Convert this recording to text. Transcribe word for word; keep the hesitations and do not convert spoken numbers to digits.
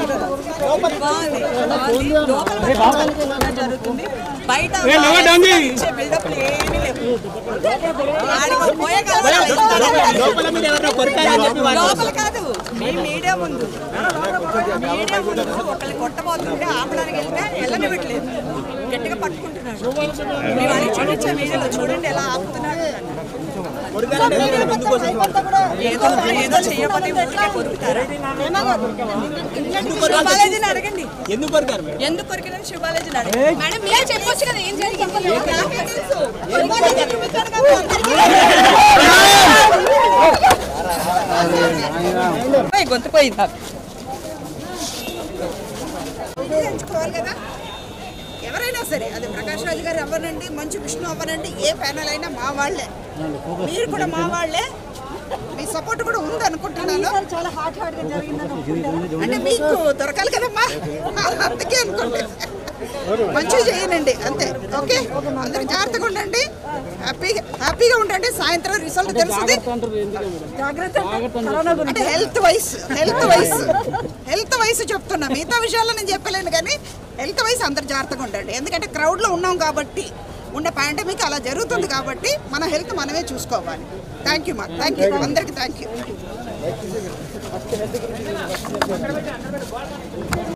జరుగుతుంది బయట బిల్డప్ ఏమీ లేవు లోపల కాదు మీ మీడియా ముందు మీడియా ముందు ఒకళ్ళు కొట్టబోతుంటే ఆపడానికి వెళ్తే వెళ్ళనివ్వట్లేదు గట్టిగా పట్టుకుంటున్నాడు మేము అని చూపించే మీడియాలో చూడండి ఎలా ఆపుతున్నాడు ఏదో ఏదో చేయకపోతే ఊరికే కొరుకుతారా శివాలజీని అడగండి ఎందుకు కొరికారు ఎందుకు కొరికినని శివాలజీని అడగండి మేడం మీరే చెప్పొచ్చు కదా ఏం చేయాలి గొంతు పోయింది ఎంచుకోవాలి కదా ఎవరైనా సరే అది ప్రకాష్ రాజు గారు అవ్వనండి మంచు విష్ణు అవ్వనండి ఏ ప్యానల్ అయినా మా వాళ్ళే మీరు కూడా మా వాళ్ళే మీ సపోర్ట్ కూడా ఉంది అనుకుంటున్నాను అంటే మీకు దొరకాలి కదమ్మా అందుకే అనుకోండి మంచిగా చేయనండి అంతే ఓకే అందరు జాగ్రత్తగా ఉండండి హ్యాపీగా హ్యాపీగా ఉండండి సాయంత్రం రిజల్ట్ తెలుస్తుంది అంటే health wise health wise health wise చెప్తున్నా మిగతా విషయాల్లో నేను చెప్పలేను కానీ హెల్త్ వైస్ అందరు జాగ్రత్తగా ఉండండి ఎందుకంటే క్రౌడ్లో ఉన్నాం కాబట్టి ఉన్న పాండమిక్ అలా జరుగుతుంది కాబట్టి మన హెల్త్ మనమే చూసుకోవాలి థ్యాంక్ యూ మా థ్యాంక్ యూ అందరికీ థ్యాంక్ యూ